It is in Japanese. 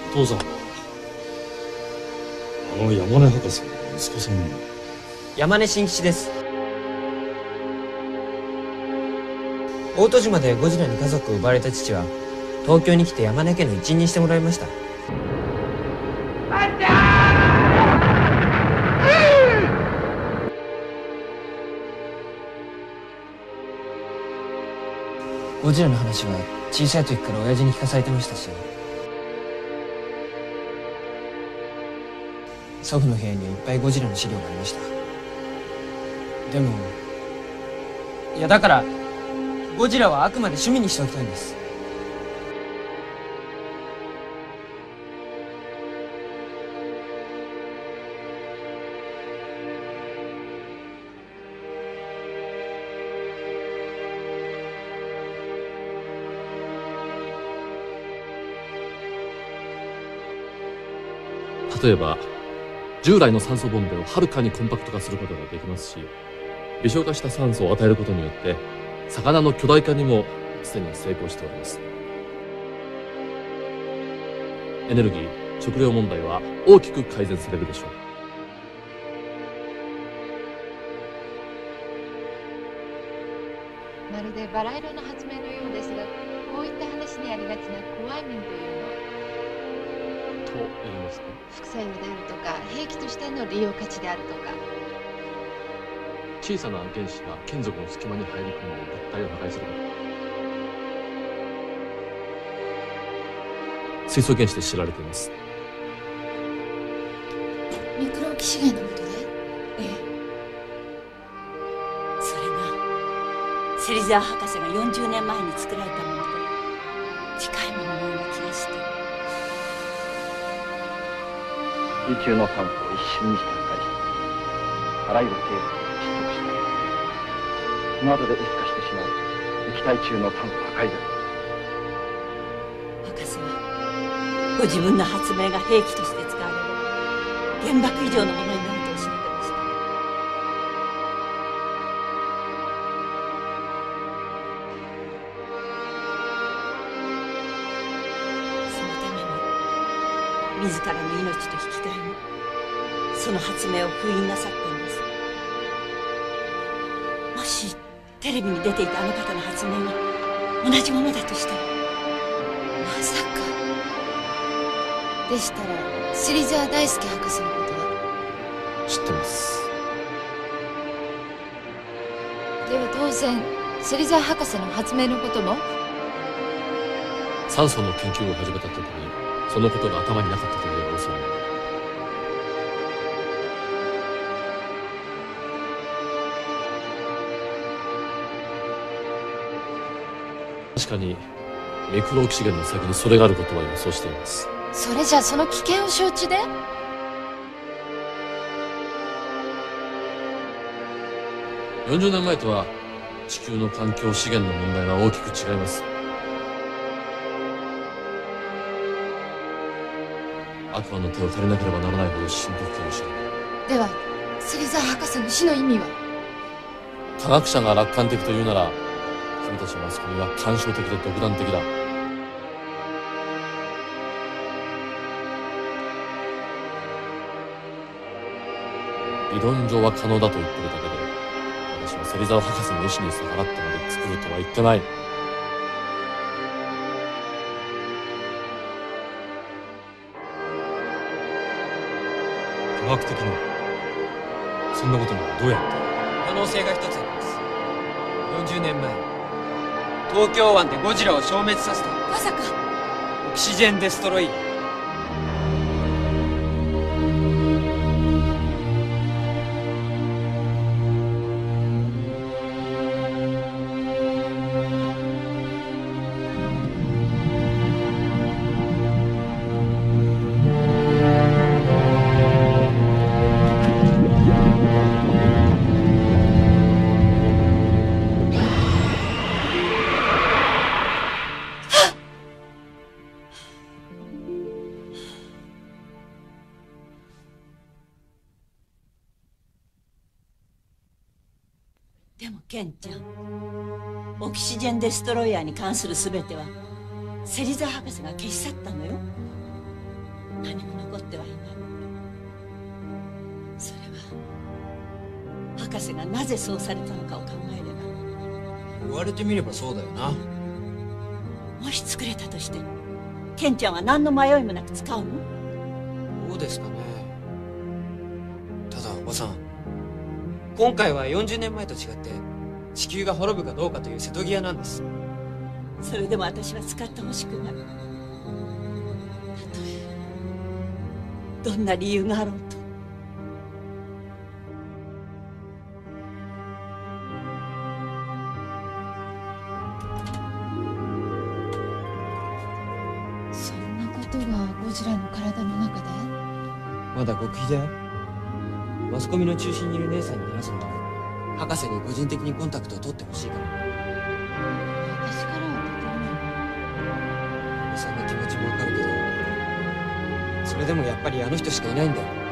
父さん、山根博士の息子さんの。 山根真吉です。大戸島でゴジラに家族を奪われた父は東京に来て山根家の一員にしてもらいました。ゴジラの話は小さい時から親父に聞かされてましたし、祖父の部屋にはいっぱいゴジラの資料がありました。でもだからゴジラはあくまで趣味にしておきたいんです。 例えば従来の酸素ボンベをはるかにコンパクト化することができますし、微小化した酸素を与えることによって魚の巨大化にもすでに成功しております。エネルギー、食料問題は大きく改善されるでしょう。 まるでバラ色の発明のようですが、こういった話にありがちな怖い面というのと言いますと、 副作用であるとか兵器としての利用価値であるとか。 小さな原子が金属の隙間に入り込んで物体を破壊すること、水素原子で知られています。 ミクロオキシゲンのことで？ ええ。それが芹沢博士が40年前に作られたものと近いもののような気がして。 水中の酸素を一瞬にして破壊し、あらゆる生物を窒息した。その後で異化してしまう液体中の酸素破壊剤。 博士はご自分の発明が兵器として使われる原爆以上のものになるとおっしゃってました。そのために自らの命と引き換えにその発明を封印なさったんです。もしテレビに出ていたあの方の発明が同じものだとしたら。 まさか。でしたら芹沢大介博士のことは知ってます。 では当然芹沢博士の発明のことも。 酸素の研究を始めた時にそのことが頭になかったというのは嘘になる。確かにミクロオキシゲンの先にそれがあることは予想しています。 それじゃその危険を承知で 40年前とは地球の環境資源の問題は大きく違います。悪魔の手を借りなければならないほど深刻かもしれない。 では芹沢博士の死の意味は。 科学者が楽観的というなら君たちマスコミは感傷的で独断的だ。理論上は可能だと言ってるだけで、私は芹沢博士の意思に逆らってまで作るとは言ってない。 科学的にそんなことにはどうやって。 可能性が一つあります。40年前東京湾でゴジラを消滅させたまさかオキシジェンデストロイヤー。 でもケンちゃん、オキシジェンデストロイヤーに関する全ては芹沢博士が消し去ったのよ。 何も残ってはいない。それは博士がなぜそうされたのかを考えれば。 言われてみればそうだよな。 もし作れたとしてケンちゃんは何の迷いもなく使うの？ どうですかね。ただおばさん、今回は40年前と違って地球が滅ぶかどうかという瀬戸際なんです。 それでも私は使ってほしくない。たとえどんな理由があろうと。 そんなことがゴジラの体の中で？ まだ極秘だよ。マスコミの中心にいる姉さんに話すのは博士に個人的にコンタクトを取ってほしいから。 私からはおばさんの気持ちもわかるけど、それでもやっぱりあの人しかいないんだよ。